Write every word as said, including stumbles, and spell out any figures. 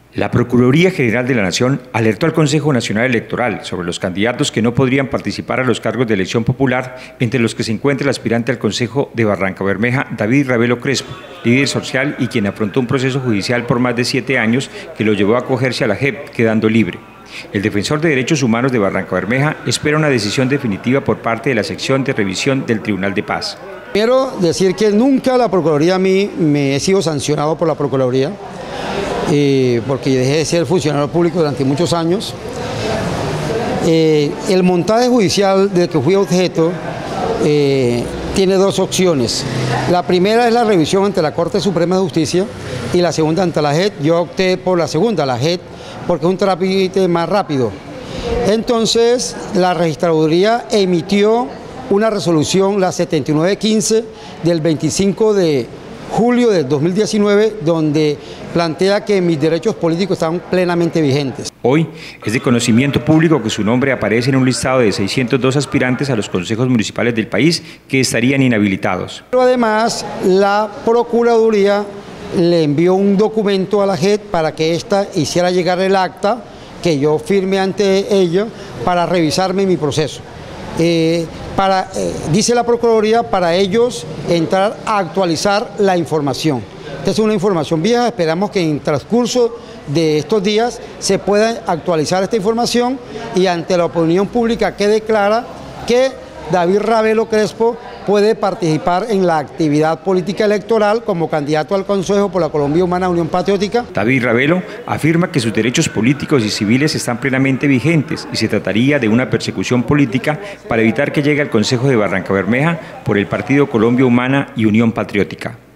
La Procuraduría General de la Nación alertó al Consejo Nacional Electoral sobre los candidatos que no podrían participar a los cargos de elección popular, entre los que se encuentra el aspirante al Consejo de Barrancabermeja, David Ravelo Crespo, líder social y quien afrontó un proceso judicial por más de siete años que lo llevó a acogerse a la J E P, quedando libre. El defensor de derechos humanos de Barrancabermeja espera una decisión definitiva por parte de la sección de revisión del Tribunal de Paz. Quiero decir que nunca la Procuraduría a mí me he sido sancionado por la Procuraduría. Eh, porque dejé de ser funcionario público durante muchos años. Eh, el montaje judicial del que fui objeto eh, tiene dos opciones. La primera es la revisión ante la Corte Suprema de Justicia y la segunda ante la J E P. Yo opté por la segunda, la J E P, porque es un trámite más rápido. Entonces, la Registraduría emitió una resolución, la setenta y nueve quince, del veinticinco de julio del dos mil diecinueve, donde plantea que mis derechos políticos están plenamente vigentes. Hoy es de conocimiento público que su nombre aparece en un listado de seiscientos dos aspirantes a los consejos municipales del país que estarían inhabilitados. Pero además, la Procuraduría le envió un documento a la J E P para que ésta hiciera llegar el acta que yo firme ante ella para revisarme mi proceso. Eh, para, eh, dice la Procuraduría, para ellos entrar a actualizar la información. Esta es una información vieja, esperamos que en el transcurso de estos días se pueda actualizar esta información y ante la opinión pública quede clara que David Ravelo Crespo puede participar en la actividad política electoral como candidato al Consejo por la Colombia Humana Unión Patriótica. David Ravelo afirma que sus derechos políticos y civiles están plenamente vigentes y se trataría de una persecución política para evitar que llegue al Consejo de Barrancabermeja por el Partido Colombia Humana y Unión Patriótica.